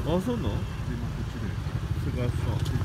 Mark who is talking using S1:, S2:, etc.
S1: あ、そうなの？
S2: 今こっちで
S1: 世界遺産。